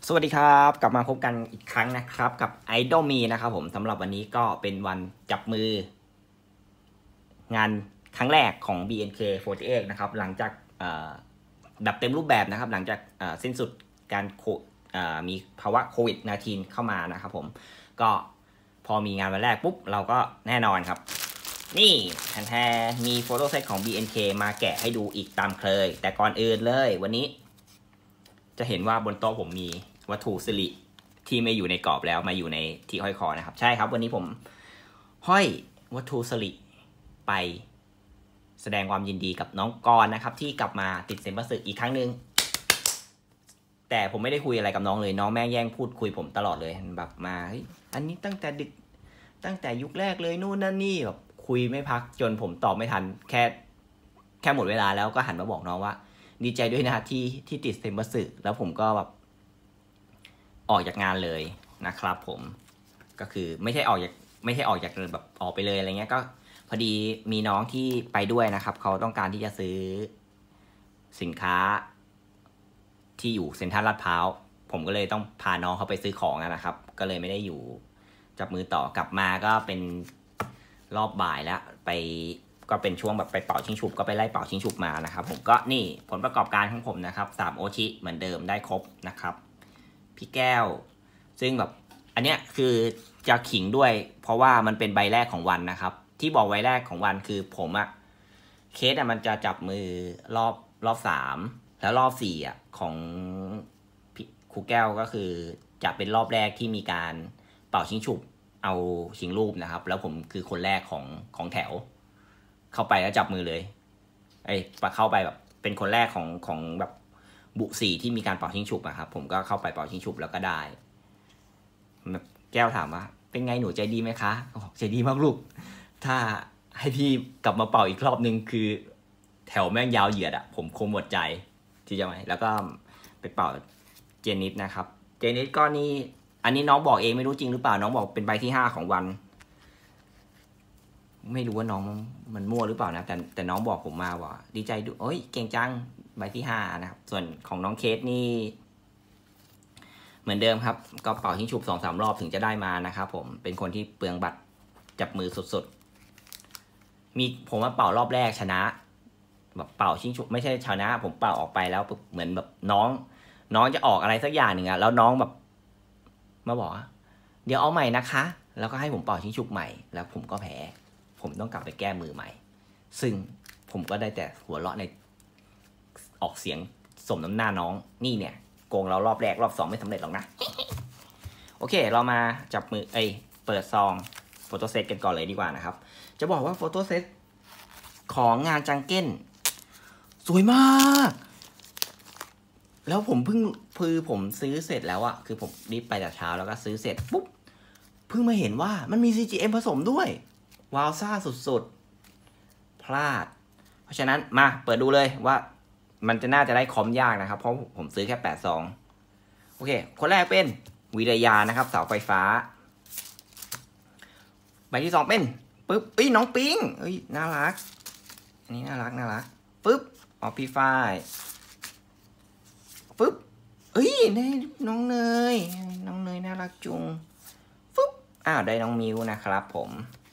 สวัสดีครับกลับมาพบกันอีกครั้งนะครับกับ Idol Me นะครับผมสำหรับวันนี้ก็เป็นวันจับมืองานครั้งแรกของ BNK48 นะครับหลังจากแบบเต็มรูปแบบนะครับหลังจากสิ้นสุดการมีภาวะโควิด-19 เข้ามานะครับผมก็พอมีงานวันแรกปุ๊บเราก็แน่นอนครับนี่แทนมีโฟโต้เซตของ BNK มาแกะให้ดูอีกตามเคยแต่ก่อนอื่นเลยวันนี้จะเห็นว่าบนโต๊ะผมมีวัตถุสิริที่ไม่อยู่ในกรอบแล้วมาอยู่ในที่ห้อยคอนะครับใช่ครับวันนี้ผมห้อยวัตถุสิริไปแสดงความยินดีกับน้องกรนะครับที่กลับมาติดเซนบัสสึอีกครั้งหนึ่งแต่ผมไม่ได้คุยอะไรกับน้องเลยน้องแม่งแย่งพูดคุยผมตลอดเลยแบบมาอันนี้ตั้งแต่ดึกตั้งแต่ยุคแรกเลยนู่นนั่นนี่แบบคุยไม่พักจนผมตอบไม่ทันแค่หมดเวลาแล้วก็หันมาบอกน้องว่าดีใจด้วยนะที่ติดเซนบัสสึแล้วผมก็แบบออกจากงานเลยนะครับผมก็คือไม่ใช่ออกจากแบบออกไปเลยอะไรเงี้ยก็พอดีมีน้องที่ไปด้วยนะครับเขาต้องการที่จะซื้อสินค้าที่อยู่เซ็นทรัลลาดพร้าวผมก็เลยต้องพาน้องเขาไปซื้อของนะครับก็เลยไม่ได้อยู่จับมือต่อกลับมาก็เป็นรอบบ่ายแล้วไปก็เป็นช่วงแบบไปเป่าชิงฉุบก็ไปไล่เป่าชิงฉุบมานะครับผมก็นี่ผลประกอบการของผมนะครับ3โอชิเหมือนเดิมได้ครบนะครับพี่แก้วซึ่งแบบอันเนี้ยคือจะขิงด้วยเพราะว่ามันเป็นใบแรกของวันนะครับที่บอกใบแรกของวันคือผมอะเคสอะมันจะจับมือรอบ3แล้วรอบ4อะของครูแก้วก็คือจะเป็นรอบแรกที่มีการเป่าชิงฉุบเอาชิงรูปนะครับแล้วผมคือคนแรกของแถวเข้าไปแล้วจับมือเลยเข้าไปแบบเป็นคนแรกของแบบบุสี่ที่มีการเป่าชิงฉุบอะครับผมก็เข้าไปเป่าชิงฉุบแล้วก็ได้แก้วถามว่าเป็นไงหนูใจดีไหมคะใจดีมากลูกถ้าให้พี่กลับมาเป่าอีกรอบนึงคือแถวแม่งยาวเหยียดอะผมคงหมดใจที่จะไหมแล้วก็ไปเป่าเจนิสนะครับเจนิสก็นี่อันนี้น้องบอกเองไม่รู้จริงหรือเปล่าน้องบอกเป็นใบที่5ของวันไม่รู้ว่าน้องมันมั่วหรือเปล่านะแต่น้องบอกผมมาว่าดีใจดูโอ้ยเก่งจังใบที่5นะครับส่วนของน้องเคสนี่เหมือนเดิมครับก็เป่าชิงฉุบ 2-3 รอบถึงจะได้มานะครับผมเป็นคนที่เปลืองบัตรจับมือสุดๆมีผมว่าเป่ารอบแรกชนะแบบเป่าชิงฉุบไม่ใช่ชนะผมเป่าออกไปแล้วเหมือนแบบน้องจะออกอะไรสักอย่างหนึ่งอะแล้วน้องแบบมาบอกเดี๋ยวเอาใหม่นะคะแล้วก็ให้ผมเป่าชิงฉุบใหม่แล้วผมก็แพ้ผมต้องกลับไปแก้มือใหม่ซึ่งผมก็ได้แต่หัวเราะในออกเสียงสมน้ำหน้าน้องนี่เนี่ยโกงเรารอบแรกรอบ2ไม่สำเร็จหรอกนะโอเคเรามาจับมือเปิดซองโฟโต้เซตกันก่อนเลยดีกว่านะครับจะบอกว่าโฟโต้เซตของงานจังเก้นสวยมากแล้วผมผมซื้อเสร็จแล้วอะคือผมรีบไปแต่เช้าแล้วก็ซื้อเสร็จปุ๊บเพิ่งมาเห็นว่ามันมี CGM ผสมด้วยว้าวซ่าสุดๆพลาดเพราะฉะนั้นมาเปิดดูเลยว่ามันจะน่าจะได้คอมยากนะครับเพราะผมซื้อแค่8ซองโอเคคนแรกเป็นวิริยานะครับเสาไฟฟ้าใบที่2เป็นปึ๊บน้องปิงน่ารักอันนี้น่ารักปึ๊บออฟฟี่ไฟปึ๊บได้น้องเนยน่ารักจุงปึ๊บได้น้องมิวนะครับผม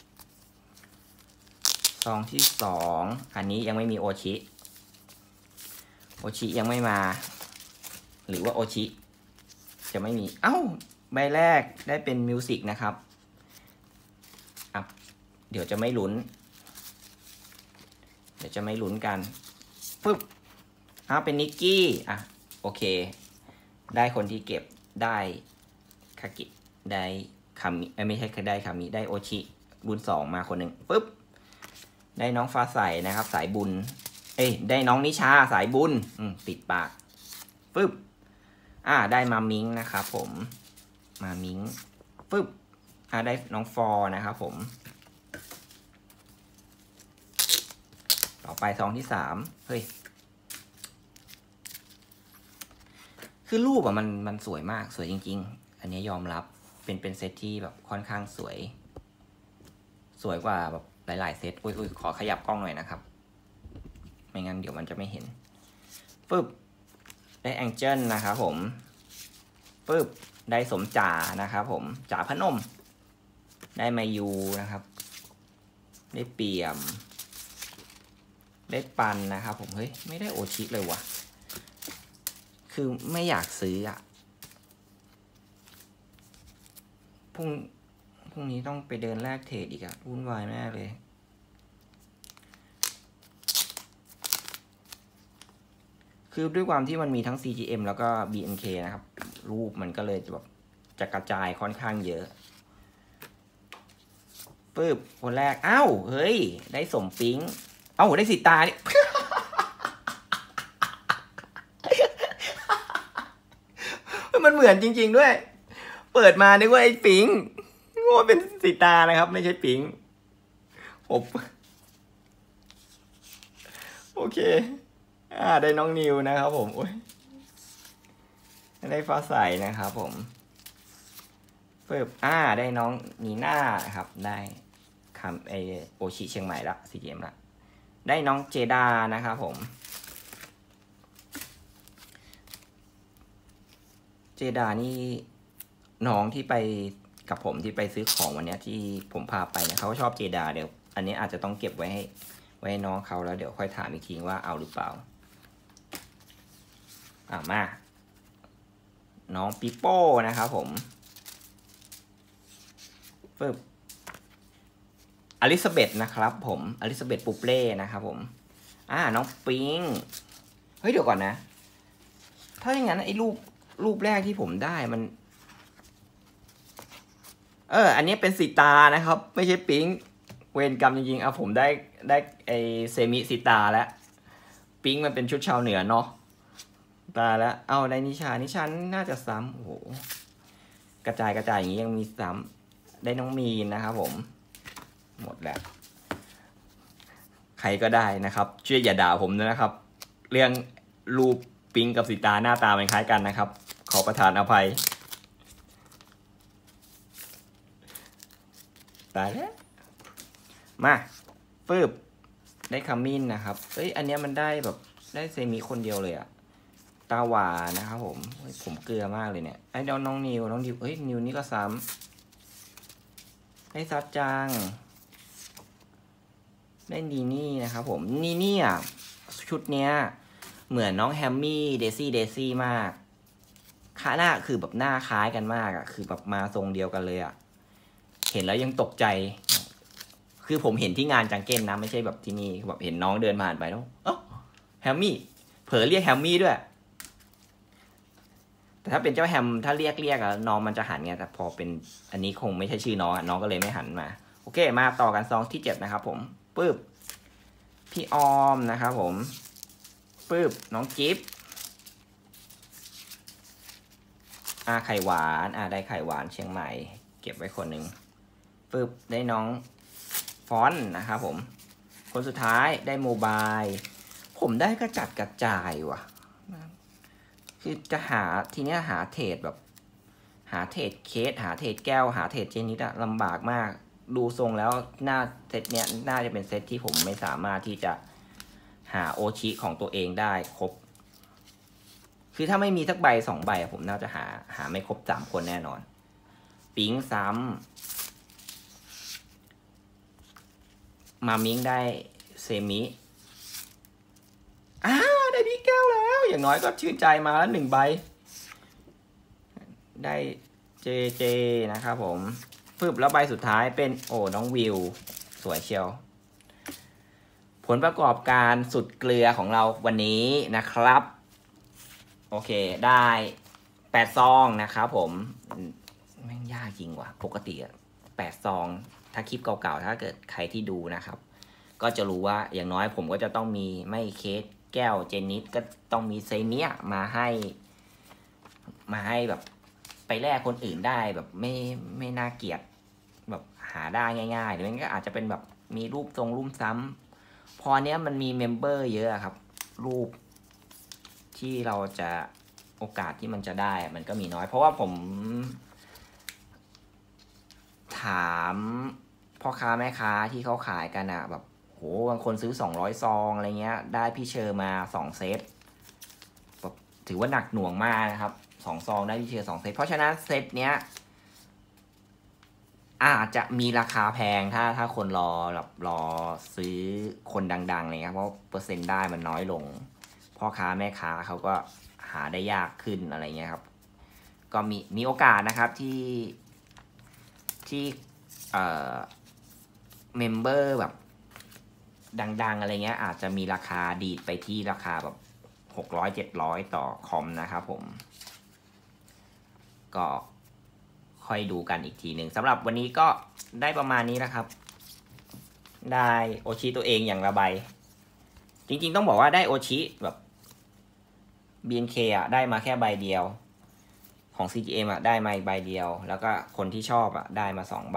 ซองที่2อันนี้ยังไม่มีโอชิยังไม่มาหรือว่าโอชิจะไม่มีใบแรกได้เป็นมิวสิกนะครับเดี๋ยวจะไม่ลุ้นกันปึ๊บเป็นนิกกี้โอเคได้คนที่เก็บได้คากิได้คามิไม่ใช่ได้คามิได้โอชิบุญ2มาคนหนึ่งปึ๊บได้น้องฟ้าใสนะครับสายบุญได้น้องนิชาสายบุญติดปากปึ๊บได้มามิงนะครับผมมามิงปึ๊บได้น้องฟอร์นะครับผมต่อไปซองที่3คือรูปมันสวยมากสวยจริงๆอันนี้ยอมรับเป็นเซตที่แบบค่อนข้างสวยกว่าแบบหลายๆเซตขอขยับกล้องหน่อยนะครับไม่งั้นเดี๋ยวมันจะไม่เห็นปึ๊บได้แองเจิลนะครับผมปึ๊บได้สมจ่านะครับผมจ่าพนมได้มายูนะครับได้เปี่ยมได้ปันนะครับผมเฮ้ยไม่ได้โอชิเลยวะคือไม่อยากซื้ออ่ะพรุ่งนี้ต้องไปเดินแลกเทรดอีกอะวุ่นวายแน่เลยคือด้วยความที่มันมีทั้ง CGM แล้วก็ BNK นะครับรูปมันก็เลยแบบจะกระจายค่อนข้างเยอะปึ๊บคนแรกอ้าวเฮ้ยได้สมปิ๊งเอ้าได้สีตาเนี่ย มันเหมือนจริงๆด้วยเปิดมานึกว่าไอ้ปิ๊งว่าเป็นสีตานะครับไม่ใช่ปิ๊งผมโอเคได้น้องนิวนะครับผมโอ้ยได้ฟ้าใสนะครับผมปึ๊บได้น้องนีน่าครับได้คำโอชิเชียงใหม่ละซีเกมละได้น้องเจดานะครับผมเจดานี่น้องที่ไปกับผมที่ไปซื้อของวันนี้ที่ผมพาไปเนี่ยเขาชอบเจดาเดี๋ยวอันนี้อาจจะต้องเก็บไว้ให้น้องเขาแล้วเดี๋ยวค่อยถามอีกทีว่าเอาหรือเปล่ามาน้องปิโป้นะครับผมปึ๊บอลิซาเบธนะครับผมอลิซาเบธปูเป้นะครับผมน้องปิงเฮ้ยเดี๋ยวก่อนนะถ้าอย่างนั้นไอ้รูปแรกที่ผมได้มันอันนี้เป็นสีตานะครับไม่ใช่ปิงเวรกรรมจริงๆผมได้ไอเซมิสีตาแล้วปิงมันเป็นชุดชาวเหนือเนาะตาแล้วได้นิชาน่าจะซ้ำโอ้โหกระจายอย่างนี้ยังมีซ้ำได้น้องมีนนะครับผมหมดแล้วใครก็ได้นะครับช่วยอย่าด่าผมนะครับเรื่องรูปปิงกับสีตาหน้าตามันคล้ายกันนะครับขอประทานอภัยตายแล้วมาปึ๊บได้คัมมินนะครับอันนี้มันได้แบบได้เซมิคนเดียวเลยอะตาหวานนะครับผมเกลือมากเลยเนี่ยไอ้น้องนิวนิวนี่ก็ซ้ำได้ซัดจังได้นีนี่นะครับผมนีนี่อ่ะชุดเนี้ยเหมือนน้องแฮมมี่เดซี่มากหน้าคือแบบหน้าคล้ายกันมากอ่ะคือแบบมาทรงเดียวกันเลยอ่ะเห็นแล้วยังตกใจคือผมเห็นที่งานจังเก้นนะไม่ใช่แบบที่นี่แบบเห็นน้องเดินผ่านไปแล้วแฮมมี่เผลอเรียกแฮมมี่ด้วยแต่ถ้าเป็นเจ้าแฮมถ้าเรียกน้องมันจะหันไงแต่พอเป็นอันนี้คงไม่ใช่ชื่อน้องก็เลยไม่หันมาโอเคมาต่อกันซองที่7นะครับผมปึ๊บพี่ออมนะครับผมปึ๊บน้องจิ๊บไข่หวานได้ไข่หวานเชียงใหม่เก็บไว้คนหนึ่งปึ๊บได้น้องฟอนต์นะครับผมคนสุดท้ายได้โมบายผมได้กระจัดกระจายว่ะคือจะทีเนี้ยหาเทรดแบบหาเทรดเคสหาเทรดแก้วหาเทรดเจนิดอะลำบากมากดูทรงแล้วเซตเนี้ยน่าจะเป็นเซตที่ผมไม่สามารถที่จะหาโอชิของตัวเองได้ครบคือถ้าไม่มีสักใบ2 ใบผมน่าจะหาไม่ครบ3 คนแน่นอนปิ๊งซ้ำมามิงได้เซมิได้พี่แก้วแล้วอย่างน้อยก็ชื่นใจมาแล้ว1 ใบได้เจนะครับผมปึ๊บแล้วใบสุดท้ายเป็นน้องวิวสวยเชียวผลประกอบการสุดเกลือของเราวันนี้นะครับโอเคได้8 ซองนะครับผมแม่งยากจริงว่ะปกติ8 ซองถ้าคลิปเก่าๆถ้าเกิดใครที่ดูนะครับก็จะรู้ว่าอย่างน้อยผมก็จะต้องมีไม่เคสแก้วเจนิสก็ต้องมีเซเมียมาให้แบบไปแลกคนอื่นได้แบบไม่น่าเกลียดแบบหาได้ง่ายๆหรือไม่ก็อาจจะเป็นแบบมีรูปทรงรูปซ้ำพอเนี้ยมันมีเมมเบอร์เยอะครับรูปที่เราจะโอกาสที่มันจะได้มันก็มีน้อยเพราะว่าผมถามพ่อค้าแม่ค้าที่เขาขายกันอะแบบโหบางคนซื้อ200 ซองอะไรเงี้ยได้พี่เชอร์มา2 เซตแบบถือว่าหนักหน่วงมากนะครับซองได้วิเชียร์2 เซตเพราะฉะนั้นเซตเนี้ยอาจจะมีราคาแพงถ้าคนรอซื้อคนดังๆเลยครับเพราะเปอร์เซ็นต์ได้มันน้อยลงพ่อค้าแม่ค้าเขาก็หาได้ยากขึ้นอะไรเงี้ยครับก็มีโอกาสนะครับที่เมมเบอร์แบบดังๆอะไรเงี้ยอาจจะมีราคาดีดไปที่ราคาแบบ600-700ต่อคอมนะครับผมก็ค่อยดูกันอีกทีหนึ่งสำหรับวันนี้ก็ได้ประมาณนี้นะครับได้โอชิตัวเองอย่างละใบจริงๆต้องบอกว่าได้โอชิแบบ BNK อ่ะได้มาแค่ใบเดียวของ CGM อ่ะได้มาใบเดียวแล้วก็คนที่ชอบอ่ะได้มา2 ใบ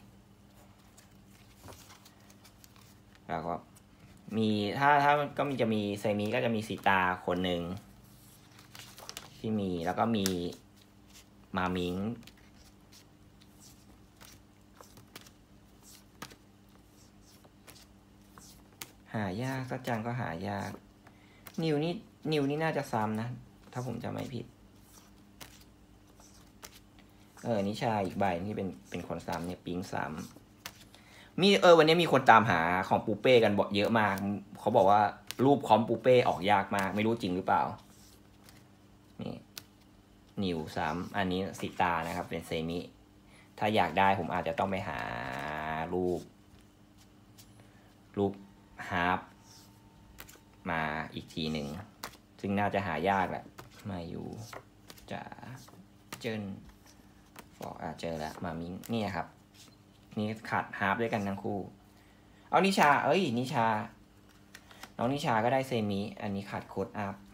แล้วก็มีถ้าก็จะมีเซมิก็จะมีสีตาคนหนึ่งที่มีแล้วก็มีมามิงหายากสักจังก็หายากนิวนี่น่าจะซ้ำนะถ้าผมจำไม่ผิดนิชาอีกใบที่เป็นคนซ้ำเนี่ยปิ๊งซ้ำมีวันนี้มีคนตามหาของปูเป้กันเยอะมากเขาบอกว่ารูปคอมปูเป้ออกยากมากไม่รู้จริงหรือเปล่านี่นิวซ้ำอันนี้สิตานะครับเป็นเซมิถ้าอยากได้ผมอาจจะต้องไปหารูปฮาร์ปมาอีกทีหนึ่งซึ่งน่าจะหายากแหละมาอยู่จะเจนบอกเจอแล้วมามิงนี่ครับนี่ขาดฮาร์ปด้วยกันทั้งคู่เอานิชาน้องนิชาก็ได้เซมิอันนี้ขาดโค้ดอัพ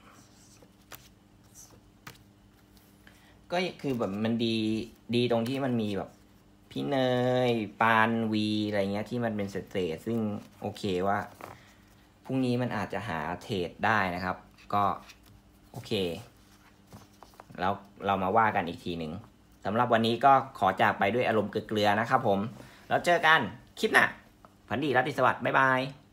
ก็คือแบบมันดีตรงที่มันมีแบบพี่เนยปานวีอะไรเงี้ยที่มันเป็นเศษซึ่งโอเคว่าพรุ่งนี้มันอาจจะหาเทรดได้นะครับก็โอเคแล้วเรามาว่ากันอีกทีหนึ่งสำหรับวันนี้ก็ขอจากไปด้วยอารมณ์เกลือๆนะครับผมแล้วเจอกันคลิปหน้าฝันดีราตรีสวัสดิ์บ๊ายบาย